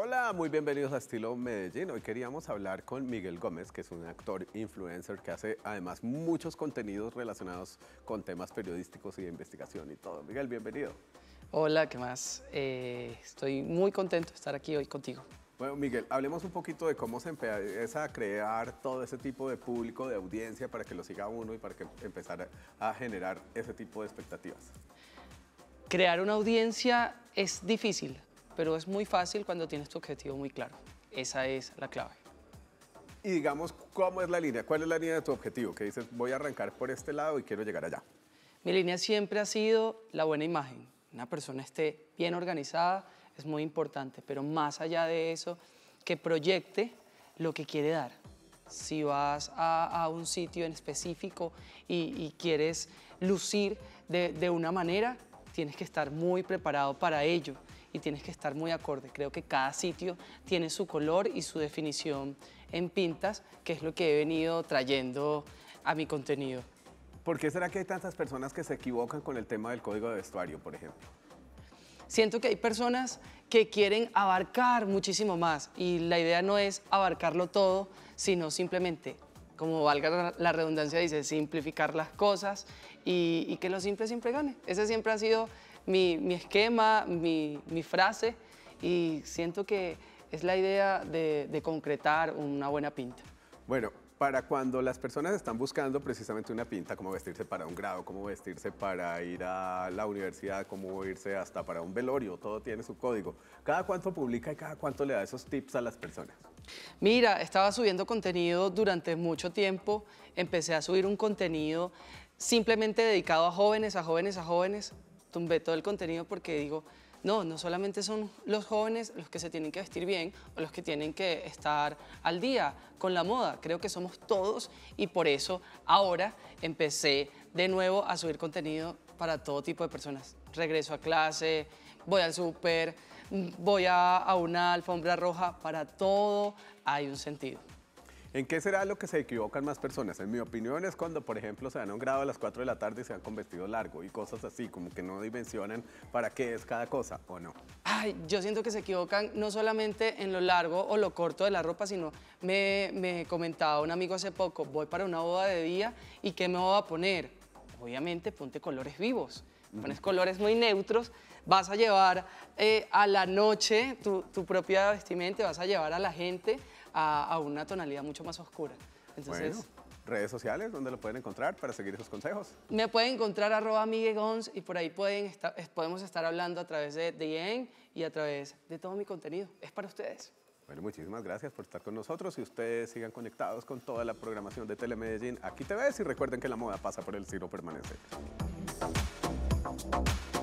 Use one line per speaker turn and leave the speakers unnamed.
Hola, muy bienvenidos a Estilo Medellín. Hoy queríamos hablar con Miguel Gómez, que es un actor influencer que hace además muchos contenidos relacionados con temas periodísticos y de investigación y todo. Miguel, bienvenido.
Hola, ¿qué más? Estoy muy contento de estar aquí hoy contigo.
Bueno, Miguel, hablemos un poquito de cómo se empieza a crear todo ese tipo de público, de audiencia, para que lo siga uno y para que empezar a generar ese tipo de expectativas.
Crear una audiencia es difícil, pero es muy fácil cuando tienes tu objetivo muy claro. Esa es la clave.
Y digamos, ¿cómo es la línea? ¿Cuál es la línea de tu objetivo? Que dices, voy a arrancar por este lado y quiero llegar allá.
Mi línea siempre ha sido la buena imagen. Una persona esté bien organizada es muy importante, pero más allá de eso, que proyecte lo que quiere dar. Si vas a un sitio en específico y quieres lucir de una manera, tienes que estar muy preparado para ello y tienes que estar muy acorde. Creo que cada sitio tiene su color y su definición en pintas, que es lo que he venido trayendo a mi contenido.
¿Por qué será que hay tantas personas que se equivocan con el tema del código de vestuario, por ejemplo?
Siento que hay personas que quieren abarcar muchísimo más y la idea no es abarcarlo todo, sino simplemente, como valga la redundancia, dice, simplificar las cosas y que lo simple siempre gane. Ese siempre ha sido mi esquema, mi frase y siento que es la idea de concretar una buena pinta.
Bueno, para cuando las personas están buscando precisamente una pinta, como vestirse para un grado, como vestirse para ir a la universidad, como irse hasta para un velorio, todo tiene su código. ¿Cada cuánto publica y cada cuánto le da esos tips a las personas?
Mira, estaba subiendo contenido durante mucho tiempo, empecé a subir un contenido simplemente dedicado a jóvenes, tumbé todo el contenido porque digo, no solamente son los jóvenes los que se tienen que vestir bien o los que tienen que estar al día con la moda, creo que somos todos y por eso ahora empecé de nuevo a subir contenido para todo tipo de personas. Regreso a clase, voy al súper, voy a una alfombra roja, para todo hay un sentido.
¿En qué será lo que se equivocan más personas? En mi opinión es cuando, por ejemplo, se van a un grado a las 4 de la tarde y se van con vestido largo y cosas así, como que no dimensionan para qué es cada cosa, ¿o no?
Ay, yo siento que se equivocan no solamente en lo largo o lo corto de la ropa, sino me comentaba un amigo hace poco, voy para una boda de día y ¿qué me voy a poner? Obviamente ponte colores vivos, pones colores muy neutros, vas a llevar a la noche tu propia vestimenta, vas a llevar a la gente a una tonalidad mucho más oscura. Entonces,
bueno, redes sociales, ¿dónde lo pueden encontrar para seguir esos consejos?
me pueden encontrar @miguegons y por ahí podemos estar hablando a través de DM y a través de todo mi contenido. Es para ustedes.
Bueno, muchísimas gracias por estar con nosotros y ustedes sigan conectados con toda la programación de Telemedellín. Aquí te ves y recuerden que la moda pasa por el estilo permanente.